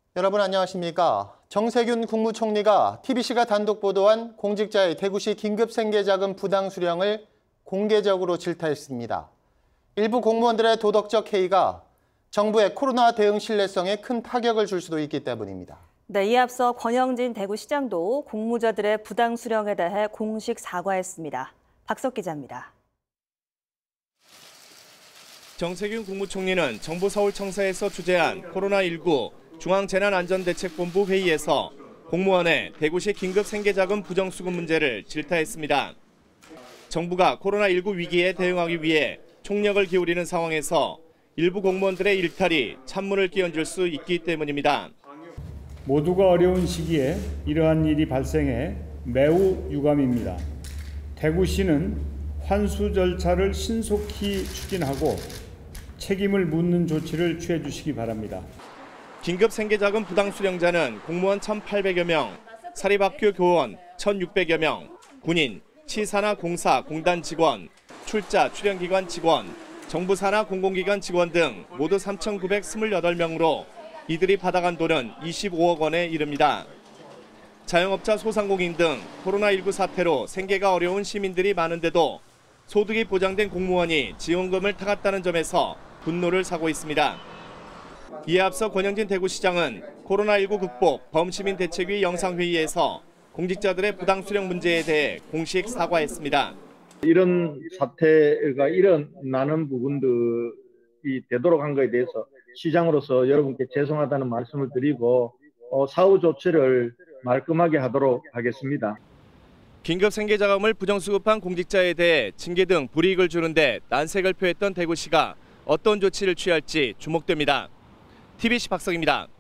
여러분 안녕하십니까? 정세균 국무총리가 TBC가 단독 보도한 공직자의 대구시 긴급생계자금 부당 수령을 공개적으로 질타했습니다. 일부 공무원들의 도덕적 해이가 정부의 코로나 대응 신뢰성에 큰 타격을 줄 수도 있기 때문입니다. 네, 이에 앞서 권영진 대구시장도 공무자들의 부당 수령에 대해 공식 사과했습니다. 박석 기자입니다. 정세균 국무총리는 정부 서울청사에서 주재한 코로나19 중앙재난안전대책본부 회의에서 공무원의 대구시 긴급생계자금 부정수급 문제를 질타했습니다. 정부가 코로나19 위기에 대응하기 위해 총력을 기울이는 상황에서 일부 공무원들의 일탈이 찬물을 끼얹을 수 있기 때문입니다. 모두가 어려운 시기에 이러한 일이 발생해 매우 유감입니다. 대구시는 환수 절차를 신속히 추진하고 책임을 묻는 조치를 취해 주시기 바랍니다. 긴급생계자금 부당 수령자는 공무원 1,800여 명, 사립학교 교원 1,600여 명, 군인, 시사나 공사, 공단 직원, 출자, 출연기관 직원, 정부 산하 공공기관 직원 등 모두 3,928명으로 이들이 받아간 돈은 25억 원에 이릅니다. 자영업자, 소상공인 등 코로나19 사태로 생계가 어려운 시민들이 많은데도 소득이 보장된 공무원이 지원금을 타갔다는 점에서 분노를 사고 있습니다. 이에 앞서 권영진 대구시장은 코로나19 극복 범시민대책위 영상회의에서 공직자들의 부당 수령 문제에 대해 공식 사과했습니다. 이런 사태가 일어나는 부분들이 되도록 한 것에 대해서 시장으로서 여러분께 죄송하다는 말씀을 드리고 사후 조치를 말끔하게 하도록 하겠습니다. 긴급생계자금을 부정수급한 공직자에 대해 징계 등 불이익을 주는데 난색을 표했던 대구시가 어떤 조치를 취할지 주목됩니다. TBC 박석입니다.